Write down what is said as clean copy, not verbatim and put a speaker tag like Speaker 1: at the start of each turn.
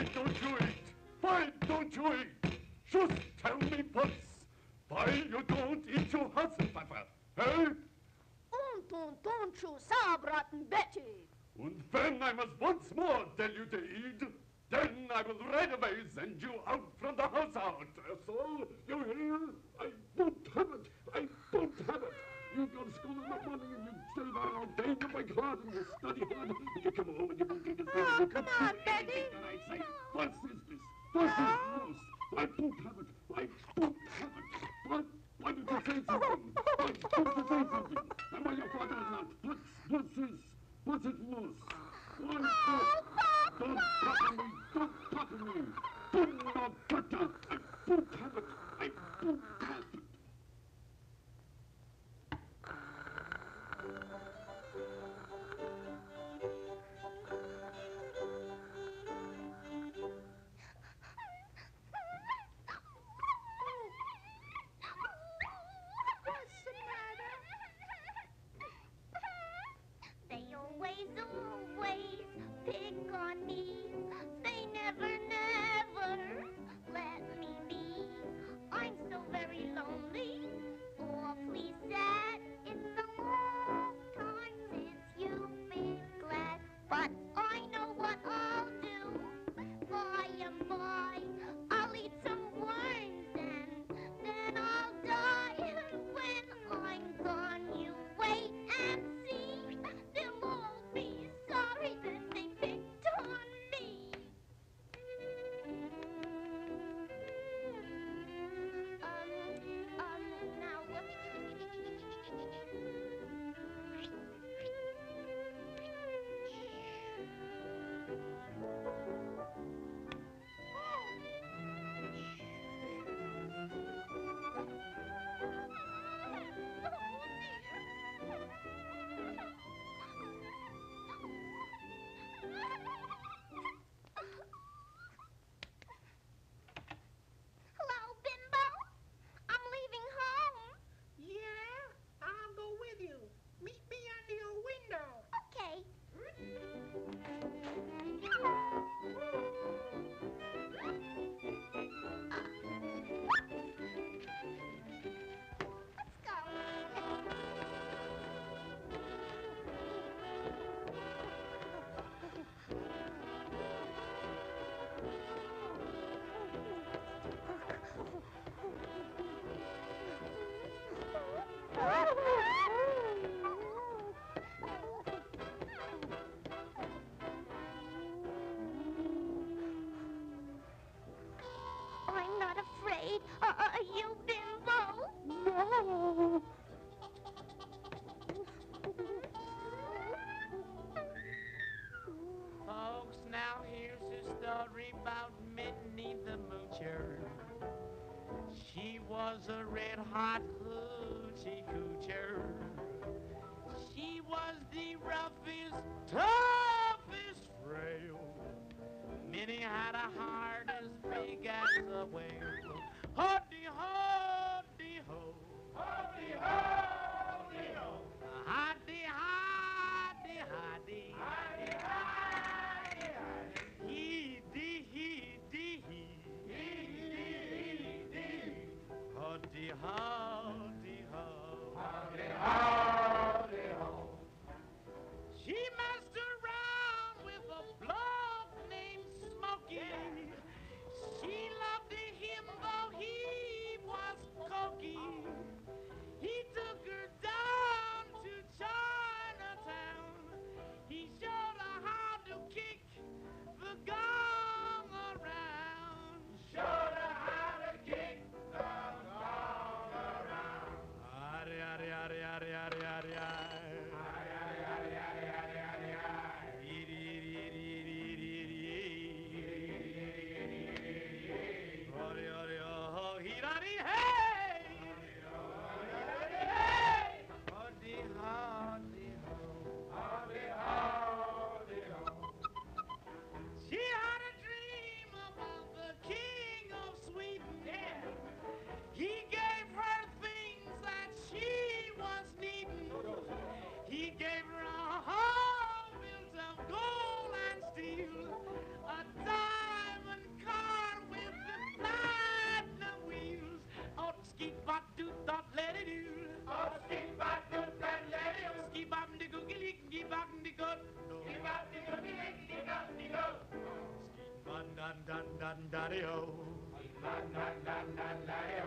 Speaker 1: don't you eat? Why don't you eat? Just tell me what's. Why you don't eat your Hasselpfeffer, eh?
Speaker 2: Und don't you saubraten Betty.
Speaker 1: And when I must once more tell you to eat, then I will right away send you out from the house out. So, you hear? I won't have it. I won't have it. You go to school in the morning and you stay there all day and you work hard and you study hard and you come home and you won't do the thing.
Speaker 2: Oh,
Speaker 1: You
Speaker 2: come
Speaker 1: can't
Speaker 2: on,
Speaker 1: do
Speaker 2: Betty.
Speaker 1: anything that I say. What is this? What is this? I won't have it. I won't have it. Why did you say something? Why did you say something? And why your father is not? What's it loose? Why don't bother me! Don't bother me! Don't no butter! I won't have it! I won't have it!
Speaker 2: What's the matter?
Speaker 3: They always pick on me. They never let me be. I'm so very lonely, awfully sad. It's a long time since you've been glad. But I know what I'll do. By and by, I'll eat some worms and then I'll die. When I'm gone, you wait and see. They'll all be sorry that they picked on me. Now what? Hello, Bimbo. I'm leaving home.
Speaker 4: Yeah, I'll go with you. Meet me under your window.
Speaker 3: Okay. Let's go. I'm not afraid. Are you, Bimbo?
Speaker 2: No.
Speaker 5: Folks, now here's a story about Minnie the Moocher. She was a red-hot hoochie coocher. She was the roughest, toughest frail. Minnie had a heart as big as a whale. Hoddy-ho-dee-ho. Hoddy-ho-dee-ho. Hoddy-hoddy-hoddy. Hoddy-hoddy-hoddy. Hee-dee-hee-dee-hee. Hee-dee-hee-dee. Hoddy-hoddy-ho. Hoddy-hoddy-ho. She messed around with a bloke named Smokey. la-di-o. La-la-la-la-la-di-o.